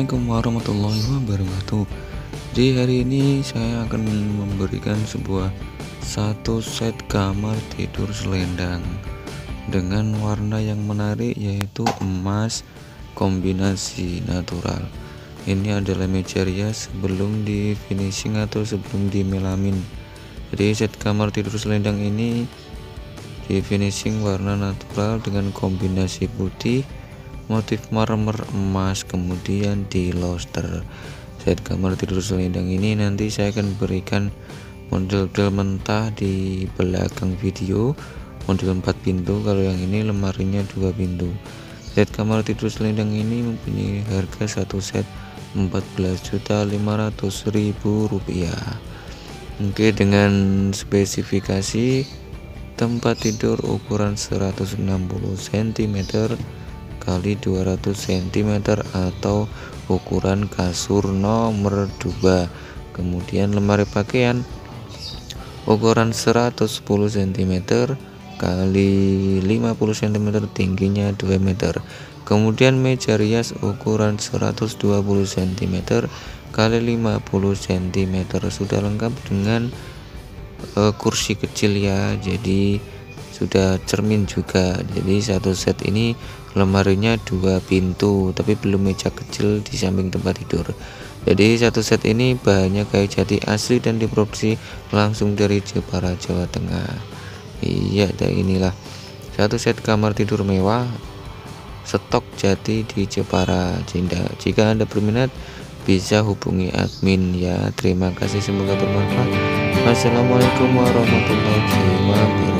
Assalamualaikum warahmatullahi wabarakatuh. Jadi hari ini saya akan memberikan satu set kamar tidur selendang dengan warna yang menarik, yaitu emas kombinasi natural. Ini adalah meja rias sebelum di finishing atau sebelum di melamin. Jadi set kamar tidur selendang ini di finishing warna natural dengan kombinasi putih, motif marmer emas, kemudian di lobster. Set kamar tidur selendang ini nanti saya akan berikan model mentah di belakang video, model 4 pintu. Kalau yang ini lemarinya 2 pintu. Set kamar tidur selendang ini mempunyai harga satu set Rp14.500.000. Oke, dengan spesifikasi tempat tidur ukuran 160 cm kali 200 cm atau ukuran kasur nomor 2. Kemudian lemari pakaian ukuran 110 cm kali 50 cm, tingginya 2 meter. Kemudian meja rias ukuran 120 cm kali 50 cm, sudah lengkap dengan kursi kecil ya, jadi sudah cermin juga. Jadi satu set ini lemarinya 2 pintu, tapi belum meja kecil di samping tempat tidur. Jadi satu set ini bahannya kayu jati asli dan diproduksi langsung dari Jepara, Jawa Tengah. Iya, inilah satu set kamar tidur mewah stok jati di Jepara. Jika Anda berminat bisa hubungi admin ya. Terima kasih, semoga bermanfaat. Wassalamualaikum warahmatullahi wabarakatuh.